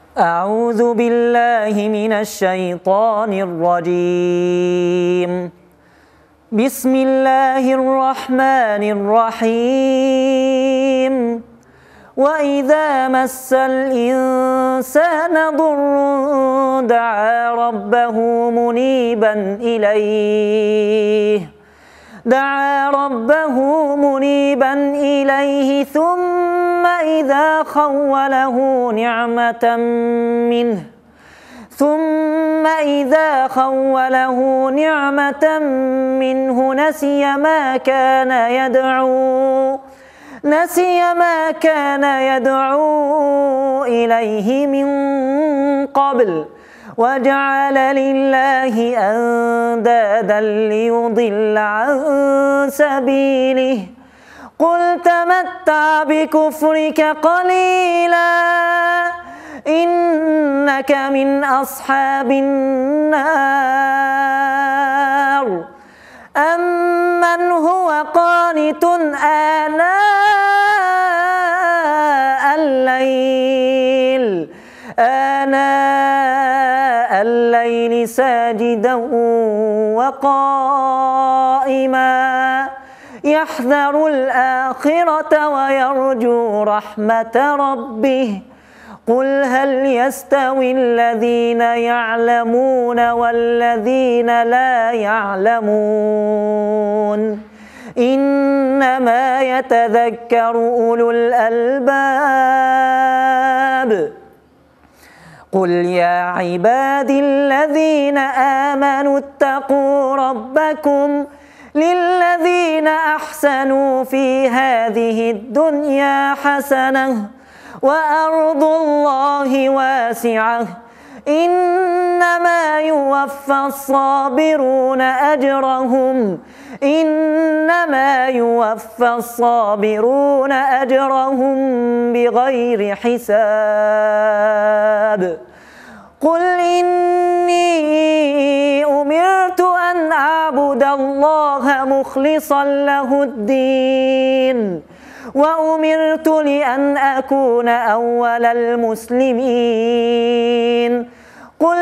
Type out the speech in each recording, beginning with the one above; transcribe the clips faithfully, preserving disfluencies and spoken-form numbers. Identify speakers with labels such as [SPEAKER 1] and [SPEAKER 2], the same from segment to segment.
[SPEAKER 1] أعوذ بالله من الشيطان الرجيم. بسم الله الرحمن الرحيم. وإذا مس الإنسان ضر دعا ربه منيبا إليه دعا ربه منيبا إليه ثم إذا خوله نعمة منه ثم إذا خوله نعمة منه نسي ما كان يدعو نسي ما كان يدعو إليه من قبل وجعل لله أندادا ليضل عن سبيله قل تمتع بكفرك قليلا إنك من أصحاب النار. أمن هو قانت آناء الليل آناء الليل ساجدا وقائما يحذر الآخرة ويرجو رحمة ربه قل هل يستوي الذين يعلمون والذين لا يعلمون إنما يتذكر أولو الألباب. قل يا عبادي الذين آمنوا اتقوا ربكم للذين أحسنوا في هذه الدنيا حسنة وأرض الله واسعة إنما يوفى الصابرون أجرهم إنما يوفى الصابرون أجرهم بغير حساب. قل إني أمرت أن أعبد الله مخلصا له الدين وأمرت لأن أكون أول المسلمين. قل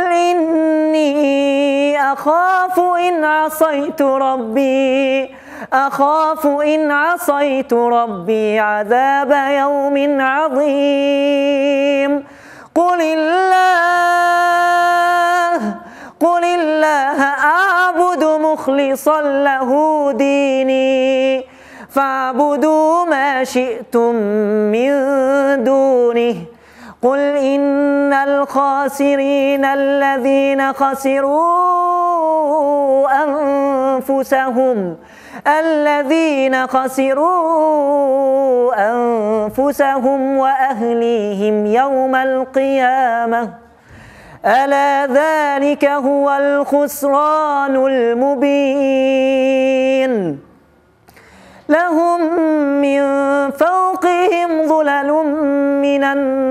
[SPEAKER 1] إني أخاف إن عصيت ربي أخاف إن عصيت ربي عذاب يوم عظيم. قل الله قل الله أعبد مخلصا له ديني فاعبدوا ما شئتم من دونه. قل إن الخاسرين الذين خسروا أنفسهم الذين خسروا أنفسهم وأهليهم يوم القيامة ألا ذلك هو الخسران المبين. لهم من فوقهم ظلل من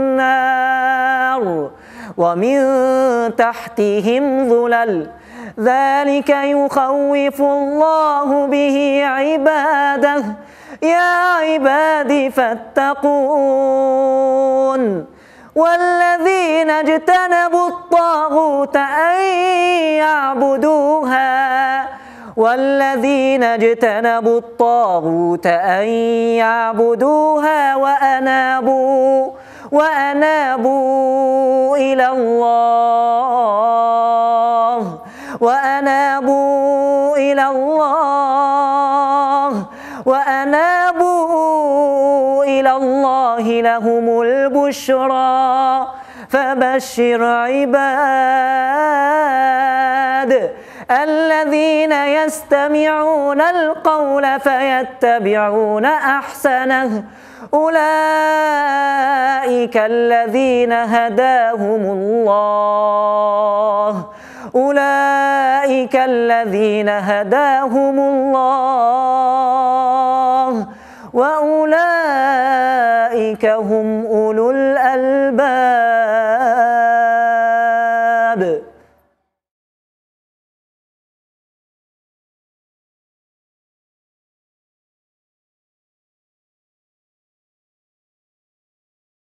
[SPEAKER 1] النار ومن تحتهم ظلل ذلك يخوف الله به عباده يا عبادي فاتقون. والذين اجتنبوا الطاغوت أن يعبدوها والذين اجتنبوا الطاغوت أن يعبدوها وأنابوا وأنابوا إلى الله وأنابوا إلى الله وأنابوا إلى الله لهم البشرى فبشر عباد الذين يستمعون القول فيتبعون أحسنه أولئك الذين هداهم الله أولئك الذين هداهم الله وأولئك هم أولو الألباب.